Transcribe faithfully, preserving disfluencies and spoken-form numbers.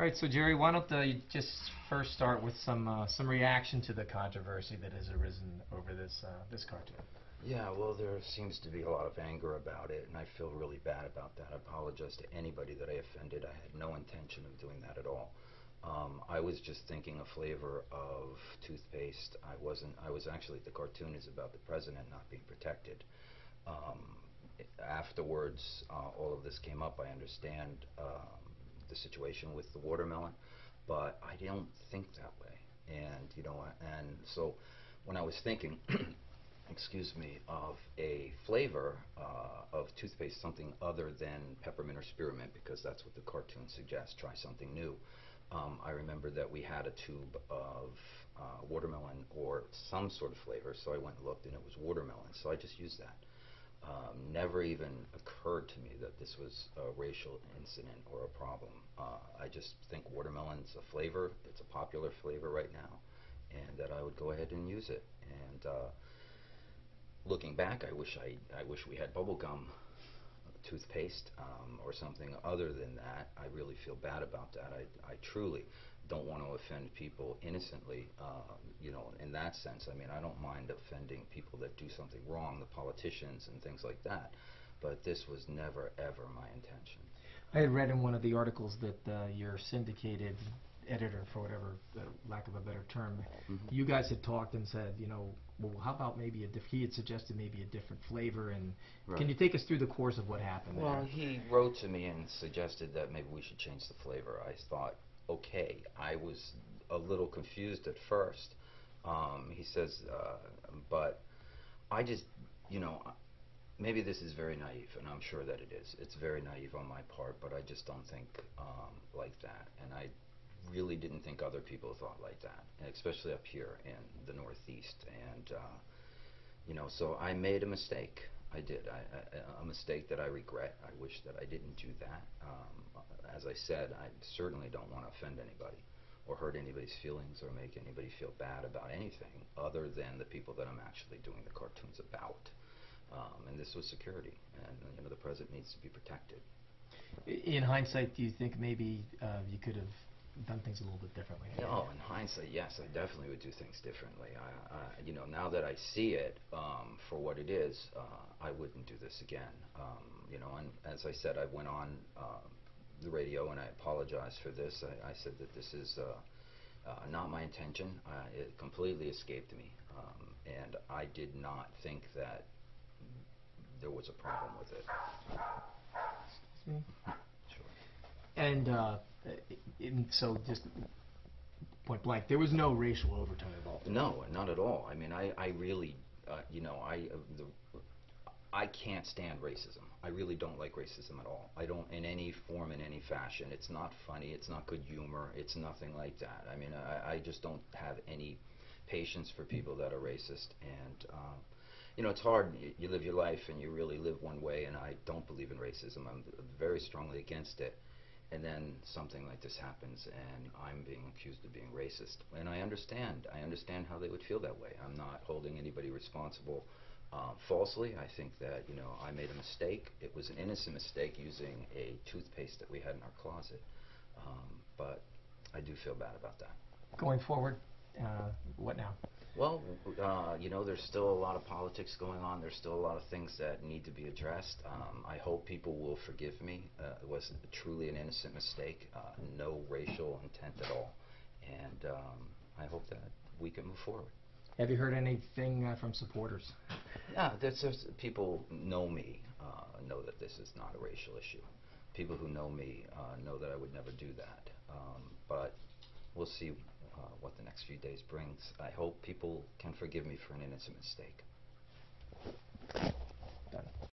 right, so Jerry, why don't uh, you just first start with some uh, some reaction to the controversy that has arisen over this uh, this cartoon. Yeah, well, there seems to be a lot of anger about it, and I feel really bad about that. I apologize to anybody that I offended. I had no intention of doing that at all. Um, I was just thinking a flavor of toothpaste. I wasn't. I was actually the cartoon is about the president not being protected. Um, afterwards, uh, all of this came up. I understand um, the situation with the watermelon, but I don't think that way. And you know, and so when I was thinking. excuse me, of a flavor uh, of toothpaste, something other than peppermint or spearmint, because that's what the cartoon suggests, try something new. Um, I remember that we had a tube of uh, watermelon or some sort of flavor, so I went and looked and it was watermelon, so I just used that. Um, never even occurred to me that this was a racial incident or a problem. Uh, I just think watermelon's a flavor, it's a popular flavor right now, and that I would go ahead and use it. And uh, Looking back, I wish I, I wish we had bubblegum toothpaste um, or something other than that. I really feel bad about that. I, I truly don't want to offend people innocently, uh, you know, in that sense. I mean, I don't mind offending people that do something wrong, the politicians and things like that, but this was never, ever my intention. I had read in one of the articles that uh, your syndicated editor, for whatever uh, lack of a better term, mm-hmm. you guys had talked and said, you know, well, how about maybe a diff- he had suggested maybe a different flavor, and right. Can you take us through the course of what happened well, there? Well, he wrote to me and suggested that maybe we should change the flavor. I thought, okay. I was a little confused at first. Um, he says, uh, but I just, you know, maybe this is very naive, and I'm sure that it is. It's very naive on my part, but I just don't think um, like that, and I really didn't think other people thought like that, especially up here in the Northeast. And uh, you know, so I made a mistake. I did. I, I, a mistake that I regret. I wish that I didn't do that. Um, as I said, I certainly don't want to offend anybody or hurt anybody's feelings or make anybody feel bad about anything other than the people that I'm actually doing the cartoons about. Um, and this was security, and you know, the president needs to be protected. In hindsight, do you think maybe uh, you could have done things a little bit differently? No, in hindsight, yes, I definitely would do things differently. I, I, you know, now that I see it um, for what it is, uh, I wouldn't do this again. Um, you know, and as I said, I went on uh, the radio and I apologized for this. I, I said that this is uh, uh, not my intention. Uh, it completely escaped me, um, and I did not think that there was a problem with it. Excuse me. Sure. And uh, in, so just point blank, there was no racial overtone involved. No, not at all. I mean, I, I really, uh, you know, I, uh, the, I can't stand racism. I really don't like racism at all. I don't, in any form, in any fashion. It's not funny. It's not good humor. It's nothing like that. I mean, I, I just don't have any patience for people that are racist. And, um, you know, it's hard. You, you live your life and you really live one way, and I don't believe in racism. I'm very strongly against it. And then something like this happens, and I'm being accused of being racist. And I understand. I understand how they would feel that way. I'm not holding anybody responsible uh, falsely. I think that, you know, I made a mistake. It was an innocent mistake using a toothpaste that we had in our closet. Um, but I do feel bad about that. Going forward, uh, what now? Well, uh, you know, there's still a lot of politics going on. There's still a lot of things that need to be addressed. Um, I hope people will forgive me. Uh, it was truly an innocent mistake, uh, no racial intent at all. And um, I hope that we can move forward. Have you heard anything uh, from supporters? Yeah, there's, there's, people know me, uh, know that this is not a racial issue. People who know me uh, know that I would never do that. Um, but we'll see Uh, what the next few days brings. I hope people can forgive me for an innocent mistake.